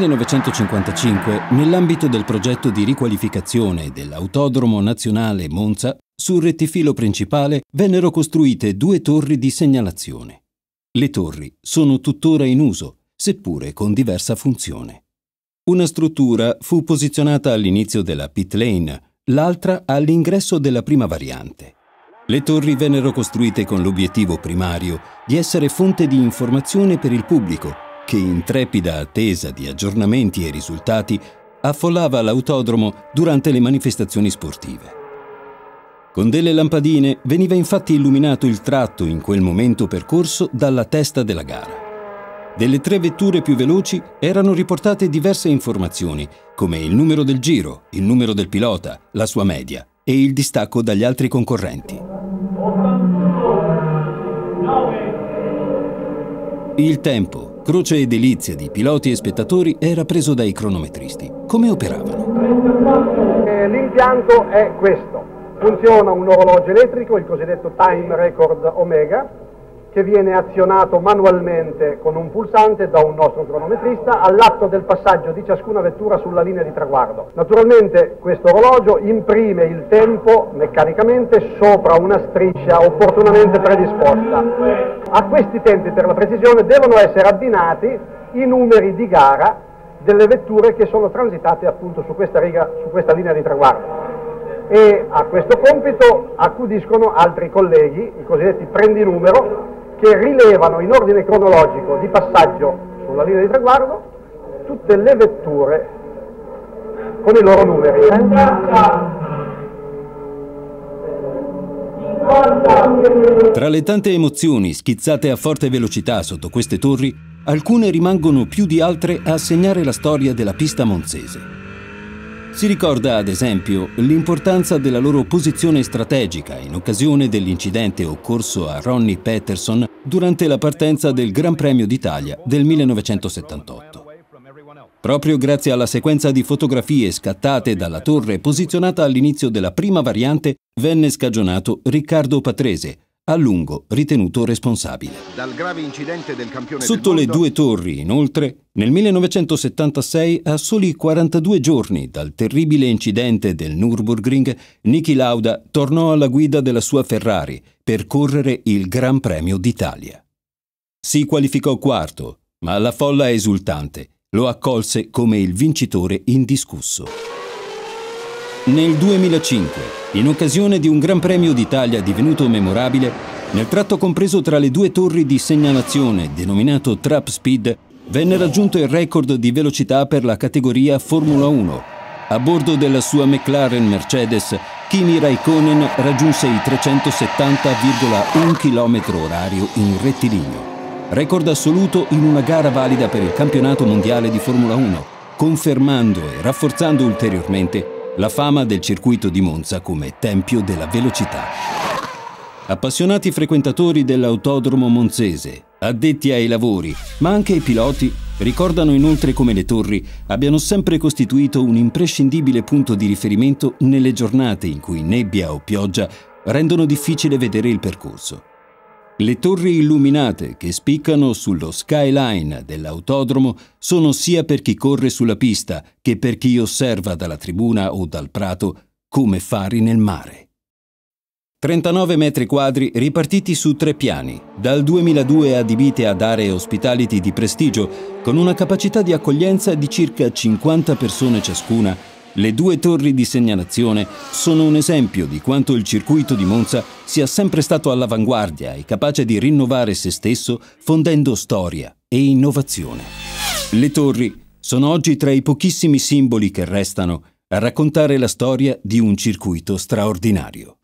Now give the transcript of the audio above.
1955, nell'ambito del progetto di riqualificazione dell'Autodromo Nazionale Monza, sul rettifilo principale vennero costruite 2 torri di segnalazione. Le torri sono tuttora in uso, seppure con diversa funzione. Una struttura fu posizionata all'inizio della pit lane, l'altra all'ingresso della prima variante. Le torri vennero costruite con l'obiettivo primario di essere fonte di informazione per il pubblico, che in trepida attesa di aggiornamenti e risultati affollava l'autodromo durante le manifestazioni sportive. Con delle lampadine veniva infatti illuminato il tratto in quel momento percorso dalla testa della gara. Delle 3 vetture più veloci erano riportate diverse informazioni, come il numero del giro, il numero del pilota, la sua media e il distacco dagli altri concorrenti. Il tempo, croce e delizia di piloti e spettatori era preso dai cronometristi. Come operavano? L'impianto è questo. Funziona un orologio elettrico, il cosiddetto Time Record Omega, che viene azionato manualmente con un pulsante da un nostro cronometrista all'atto del passaggio di ciascuna vettura sulla linea di traguardo. Naturalmente questo orologio imprime il tempo meccanicamente sopra una striscia opportunamente predisposta. A questi tempi, per la precisione, devono essere abbinati i numeri di gara delle vetture che sono transitate appunto su questa riga, su questa linea di traguardo. E a questo compito accudiscono altri colleghi, i cosiddetti prendinumero, che rilevano in ordine cronologico di passaggio sulla linea di traguardo tutte le vetture con i loro numeri. Tra le tante emozioni schizzate a forte velocità sotto queste torri, alcune rimangono più di altre a segnare la storia della pista monzese. Si ricorda, ad esempio, l'importanza della loro posizione strategica in occasione dell'incidente occorso a Ronnie Peterson durante la partenza del Gran Premio d'Italia del 1978. Proprio grazie alla sequenza di fotografie scattate dalla torre posizionata all'inizio della prima variante venne scagionato Riccardo Patrese, a lungo ritenuto responsabile. Dal grave incidente del campione Sotto le 2 torri, inoltre, nel 1976, a soli 42 giorni dal terribile incidente del Nürburgring, Niki Lauda tornò alla guida della sua Ferrari per correre il Gran Premio d'Italia. Si qualificò quarto, ma la folla esultante lo accolse come il vincitore indiscusso. Nel 2005, in occasione di un Gran Premio d'Italia divenuto memorabile, nel tratto compreso tra le 2 torri di segnalazione, denominato Trap Speed, venne raggiunto il record di velocità per la categoria Formula 1. A bordo della sua McLaren Mercedes, Kimi Raikkonen raggiunse i 370,1 km/h in rettilineo. Record assoluto in una gara valida per il campionato mondiale di Formula 1, confermando e rafforzando ulteriormente la fama del circuito di Monza come tempio della velocità. Appassionati frequentatori dell'autodromo monzese, addetti ai lavori, ma anche i piloti, ricordano inoltre come le torri abbiano sempre costituito un imprescindibile punto di riferimento nelle giornate in cui nebbia o pioggia rendono difficile vedere il percorso. Le torri illuminate che spiccano sullo skyline dell'autodromo sono sia per chi corre sulla pista che per chi osserva dalla tribuna o dal prato come fari nel mare. 39 metri quadri ripartiti su 3 piani, dal 2002 adibite ad aree hospitality di prestigio, con una capacità di accoglienza di circa 50 persone ciascuna. Le 2 torri di segnalazione sono un esempio di quanto il circuito di Monza sia sempre stato all'avanguardia e capace di rinnovare se stesso fondendo storia e innovazione. Le torri sono oggi tra i pochissimi simboli che restano a raccontare la storia di un circuito straordinario.